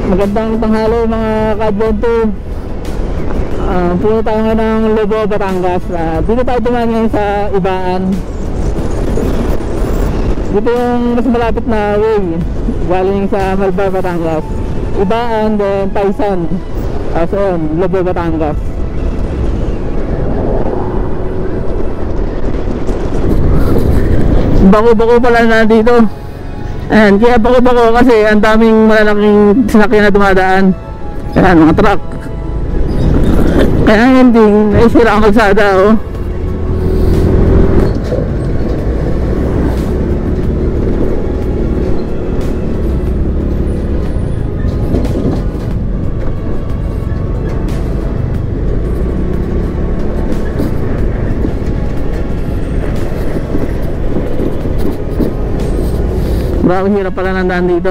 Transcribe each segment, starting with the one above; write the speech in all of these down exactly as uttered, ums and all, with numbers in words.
Magandang tanghali mga ka-adventure. uh, Puno tayo nga ng Lobo, Batangas. uh, Dito tayo dumaan ngayon sa Ibaan. Dito yung mas malapit na way galing sa Malbar, Batangas. Ibaan, then Taysan. uh, So yun, Lobo, Batangas. Bako-bako pala na dito. Ayan, kaya bako-bako kasi ang daming malalaking sinakyan na dumadaan. Ayan, mga truck. Kaya hindi naisira ang kalsada, oh. Baka hirap pala nandaan dito.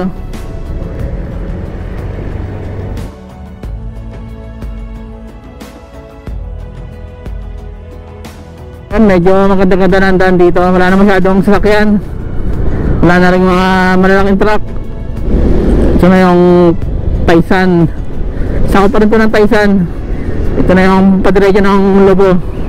Medyo maganda-ganda nandaan dito. Wala na masyadong sasakyan. Wala na rin mga malalaking truck. Ito na yung Taysan. Sakop pa rin ito ng Taysan. Ito na yung padiretso ng Lobo.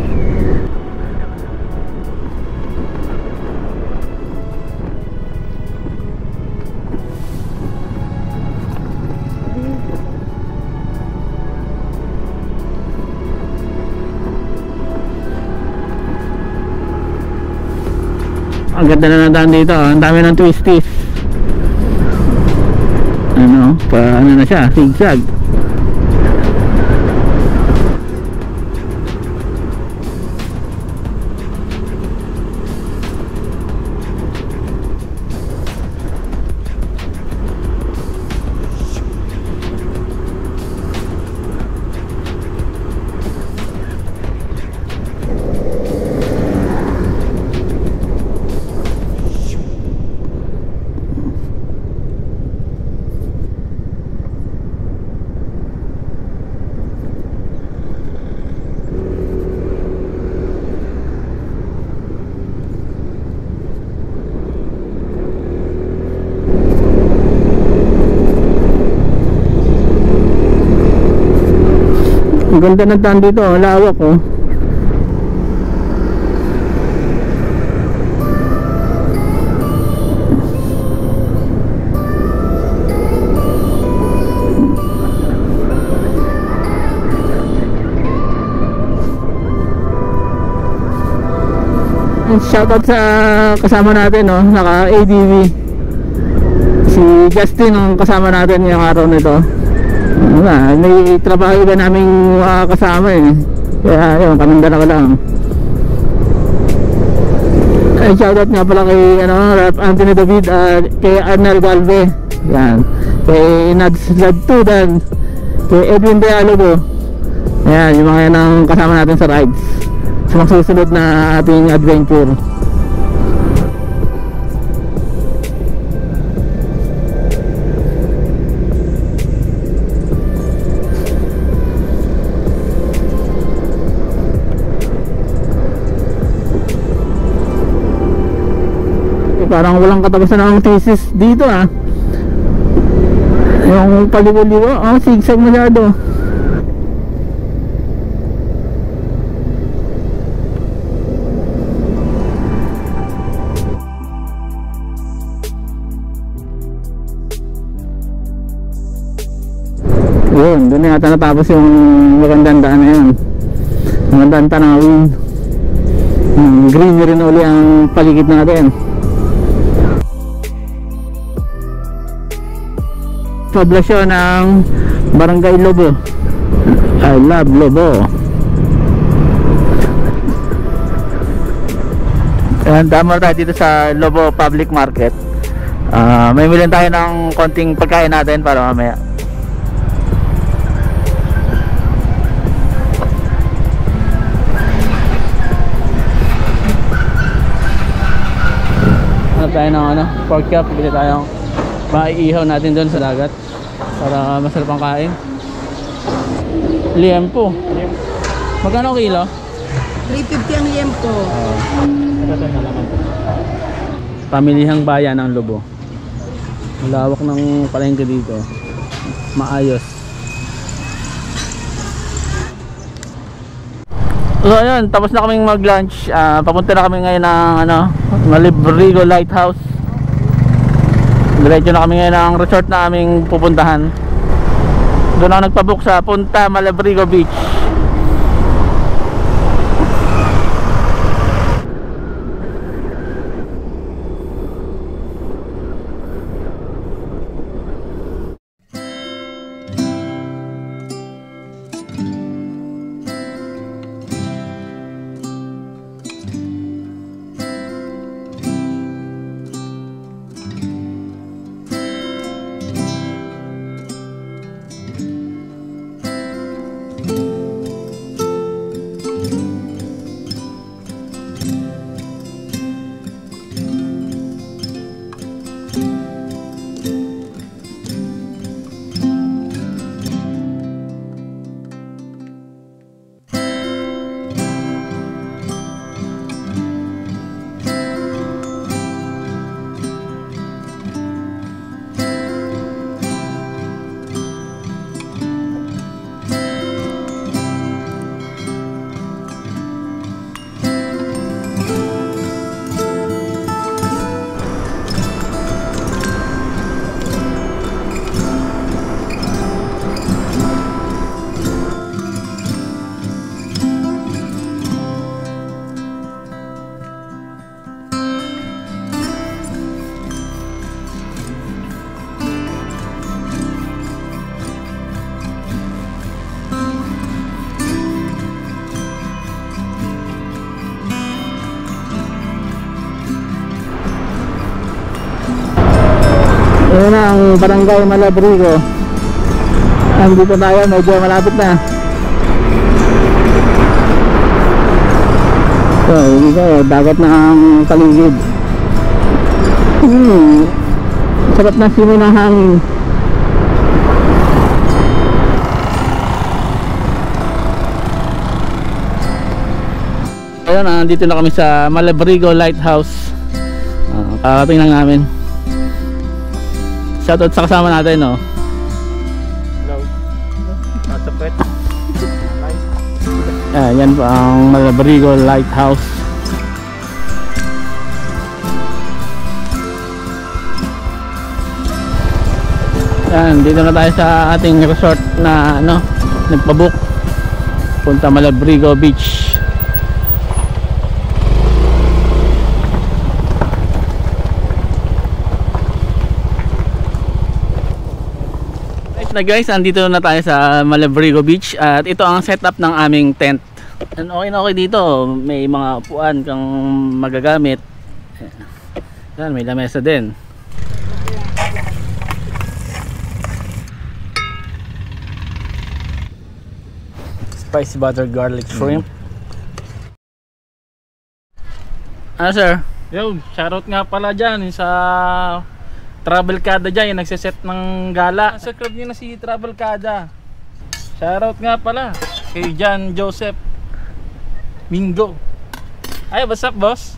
Ang ganda na nandaan dito, ang dami ng twisties. Ano, pa ano na siya, zigzag. Ang ganda ng daan dito, oh. Lawak, oh. Shoutout sa kasama natin, oh. Naka A D V. Si Justin ang kasama natin yung araw nito. Wala, may trabaho iba naming uh, kasama eh. Kaya yun, kaming dalawa lang. Ay, shoutout nga pala kay ano, Rep Anthony David, uh, kay Arnel Galve. Yan. Kay Nads Ladtudan, kay Edwin Dialogo. Ayan, yung mga yan ang kasama natin sa rides. Sa mga susunod na ating adventure. Parang walang katapusan ng thesis dito, ah. Yung paligo-ligo, oh, zigzag masyado. Yun, doon na yata natapos yung magandang daan na yun. Magandang tanawin. Hmm, greenery na uli ang paligid natin. Poblasyon ng Barangay Lobo. I love Lobo. Ayan, tama tayo dito sa Lobo Public Market. uh, May bilhin tayo ng konting pagkain natin para mamaya. Hanap tayo ng ano, pork chop. Bili tayong maiihaw natin doon sa dagat para masarap ang kain. Liempo. Magkano kilo? three fifty ang liempo. Pamilihang bayan ng Lobo. Malawak ng palengke dito. maayos. So ayun, tapos na kaming mag lunch. uh, Papunta na kami ngayon ng ano, Malabrigo Lighthouse. Diretso na kami ngayon ng resort na aming pupuntahan. Doon ako nagpabook sa Punta Malabrigo Beach. Ayan na ang Barangay Malabrigo. Andito tayo, medyo malapit na. So, dito, dagat na ang paligid. Hmm, sarap na simoy ng hangin. Ayan, andito na kami sa Malabrigo Lighthouse. uh, Karating lang namin. Shoutout sa kasama natin, no? Hello. Nasa pet. Ah, yan po ang Malabrigo Lighthouse. Yan, dito na tayo sa ating resort na ano, nagpabook. Punta Malabrigo Beach. Na guys, andito na tayo sa Malabrigo Beach at ito ang setup ng aming tent. And okay na okay dito, may mga upuan kang magagamit. Yan, may lamesa din. Spicy butter garlic shrimp. Ano sir? Yo, shoutout nga pala dyan sa Travelkada dyan, yung nagsiset ng gala. Subscribe nyo na si Travelkada. Shoutout nga pala kay John Joseph Mingo. Ay, what's up boss?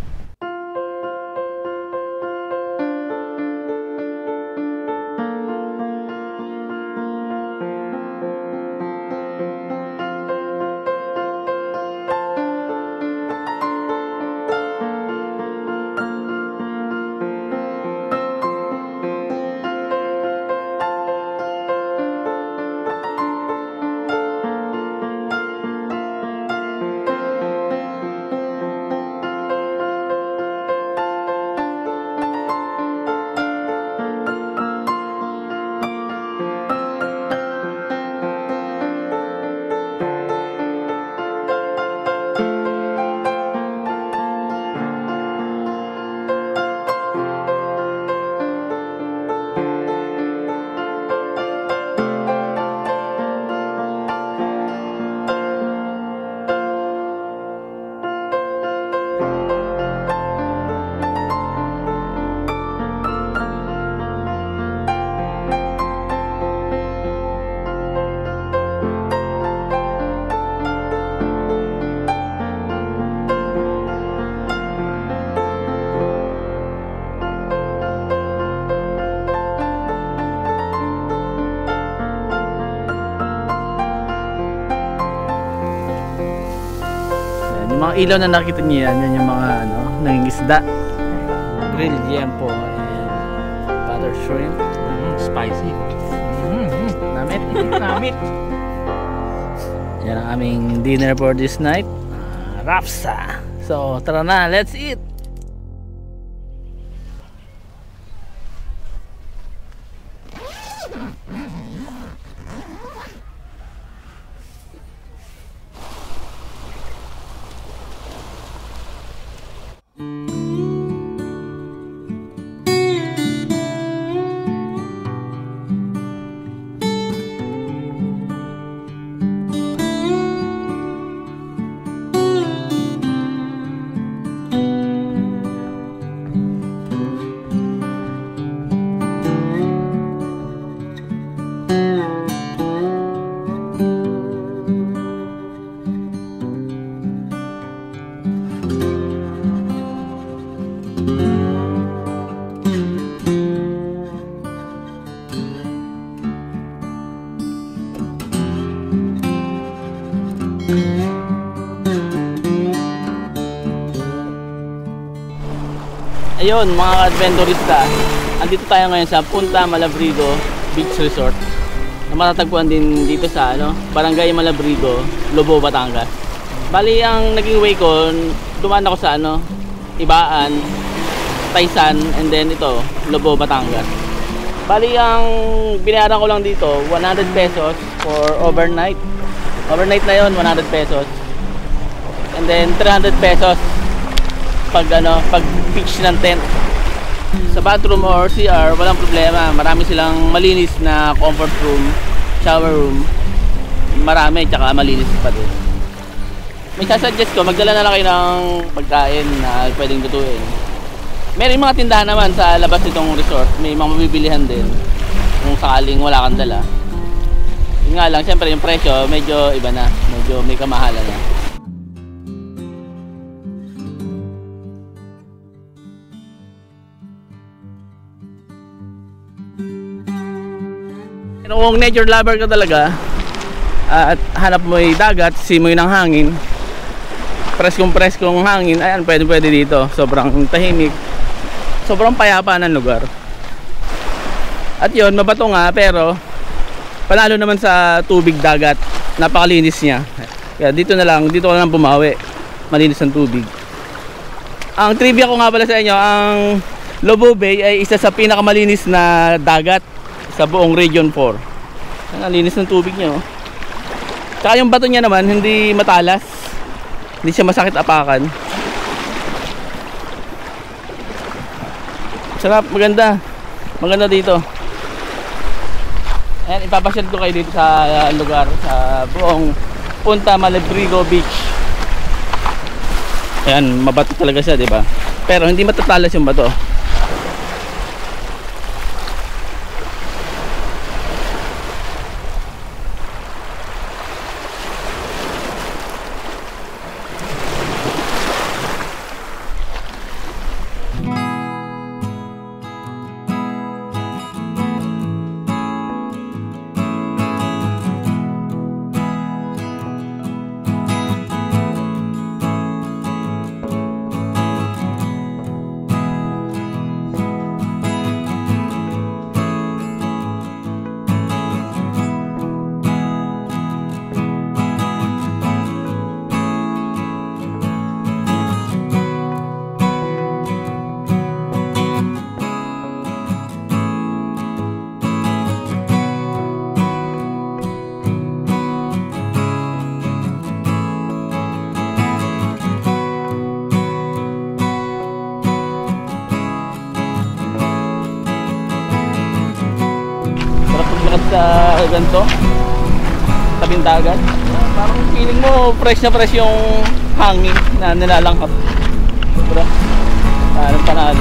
ilaw na nakita niyo yan, yan yung mga ano, nangingisda. Grilled yempo and butter shrimp. Mm, spicy. Mm, namit, namit. Yan ang aming dinner for this night. Uh, Rapsa. So, tara na, let's eat. Ayun mga adventurista, andito tayo ngayon sa Punta Malabrigo Beach Resort na matatagpuan din dito sa ano, Barangay Malabrigo, Lobo, Batangas. Bali ang naging way ko, dumaan ako sa ano, Ibaan, Taysan, and then ito, Lobo, Batangas. Bali ang binayaran ko lang dito, one hundred pesos for overnight. Overnight na yon, one hundred pesos. And then three hundred pesos pag ano, pag pitch ng tent. Sa bathroom or C R, walang problema. Marami silang malinis na comfort room, shower room. Marami, tsaka malinis pa din. May sasuggest ko, magdala na lang kayo ng pagkain na pwedeng lutuin. Meron mga tindahan naman sa labas nitong resort. May mga mabibilihan din kung sakaling wala kang dala. Yun nga lang, syempre yung presyo medyo iba na, medyo may kamahalan na. Kung nature lover ka talaga at hanap mo yung dagat, simoy ng hangin, preskong preskong hangin, ayan, pwede pwede dito. Sobrang tahimik, sobrang payapa ng lugar. At yun, mabato nga, pero panalo naman sa tubig dagat. Napakalinis niya. Kaya dito na lang, dito na lang bumawi. Malinis ang tubig. Ang trivia ko nga pala sa inyo, ang Lobo Bay ay isa sa pinakamalinis na dagat sa buong Region four. Ang linis ng tubig niya, oh. Tsaka yung bato niya naman hindi matalas, hindi siya masakit apakan. Sarap, maganda, maganda dito. Ayan, ipapasyal ko kayo dito sa uh, lugar, sa buong Punta Malabrigo Beach. Ayan, mabato talaga siya, di ba? Pero hindi matatalas yung bato. Sa ganito, tabing dagat, parang feeling mo fresh na fresh yung hangin na nilalangkap. Sobra, parang panalo.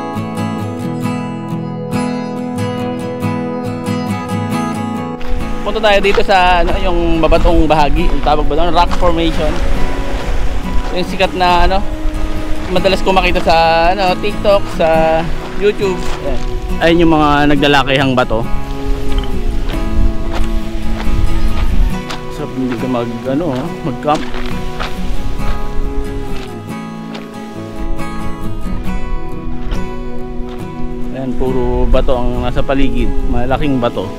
Punta Bato tayo dito sa ano, yung mabatong bahagi, yung tawag ba doon, rock formation. Yung sikat na ano, madalas ko makita sa ano, TikTok, sa YouTube. Ayan. Ayun yung mga naglalakihang bato. Sarap hindi ka mag ano, mag-camp. Ayan, puro bato ang nasa paligid, malaking bato.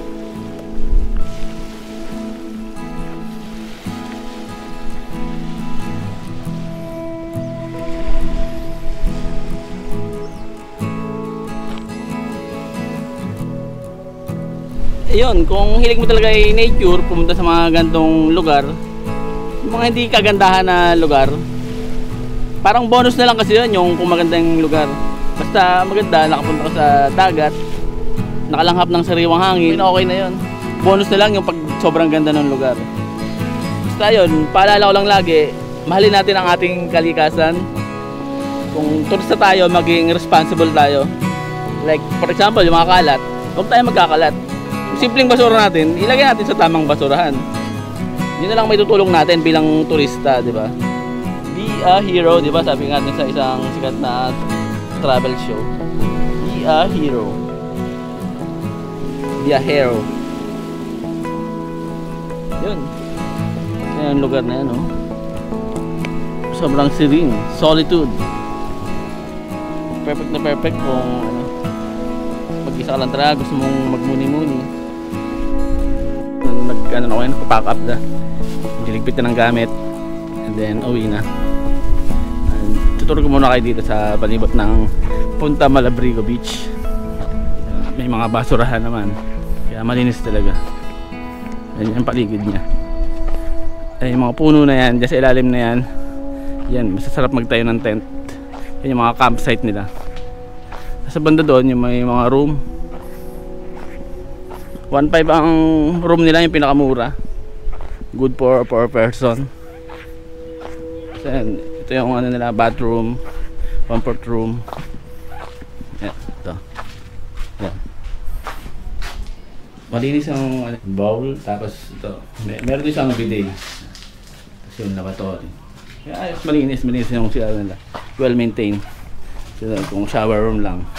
Ayun, kung hilig mo talaga ay nature, pumunta sa mga gantong lugar, yung mga hindi kagandahan na lugar, parang bonus na lang kasi yun yung kung magandang lugar. Basta maganda, nakapunta ka sa dagat, nakalanghap ng sariwang hangin, okay na yun. Bonus na lang yung pag sobrang ganda ng lugar. Basta yun, paalala ko lang lagi, mahalin natin ang ating kalikasan. Kung turista tayo, maging responsible tayo. Like, for example, yung mga kalat, huwag tayo magkakalat. Simpleng basura natin, ilagay natin sa tamang basurahan. Yun na lang may tutulong natin bilang turista, di ba? Be a hero, di ba? Sabi nga natin sa isang sikat na travel show. Be a hero. Be a hero. Yun. Yan yung lugar na yan, oh. Sobrang serene. Solitude. Perfect na perfect kung ano, mag-isa ka lang talaga, gusto mong magmuni-muni. Nag, ano na ako yun, pack up na. Diligpit na ng gamit. And then, uwi na. And, tuturo ko muna kayo dito sa palibot ng Punta Malabrigo Beach. May mga basurahan naman. Kaya malinis talaga. Yan yung paligid niya. Ay, yung mga puno na yan, dyan sa ilalim na yan. Yan, masasarap magtayo ng tent. Yan yung mga campsite nila. Sa banda doon, yung may mga room. one five ang room nila, yung pinakamura. Good for per person. So, yan, ito yung ano nila, bathroom, comfort room. Yan, ito. Yan. Malinis ang bowl, tapos ito. Mer meron din siyang bidet. Tapos yung lavatory. Kaya ayos, malinis, malinis yung sila nila. Well maintained. So, kung shower room lang.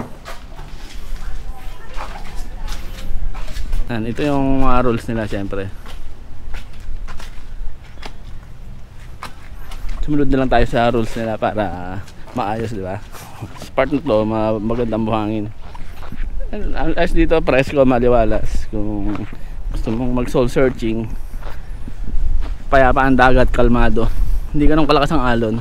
Yan, ito yung mga rules nila syempre. Sumunod na lang tayo sa rules nila para maayos, di ba? Sa part na to, magandang buhangin. Ayos dito, presko, maliwalas. Kung gusto mong mag soul searching, payapa ang dagat, kalmado. Hindi ganun kalakas ang alon.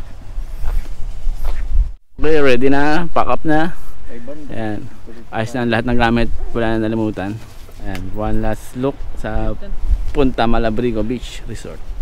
Okay, ready na, pack up na. Ayan, ayos na ang lahat ng gamit, wala na nalimutan. Ayan, one last look sa Punta Malabrigo Beach Resort.